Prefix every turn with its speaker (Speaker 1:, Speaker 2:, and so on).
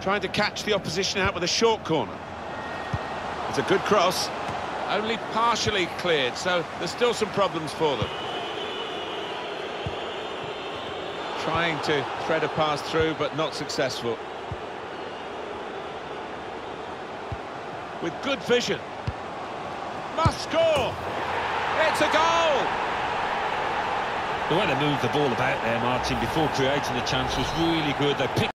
Speaker 1: Trying to catch the opposition out with a short corner. It's a good cross. Only partially cleared, so there's still some problems for them. Trying to thread a pass through, but not successful. With good vision. Must score! It's a goal!
Speaker 2: The way they moved the ball about there, Martin, before creating the chance was really good. They picked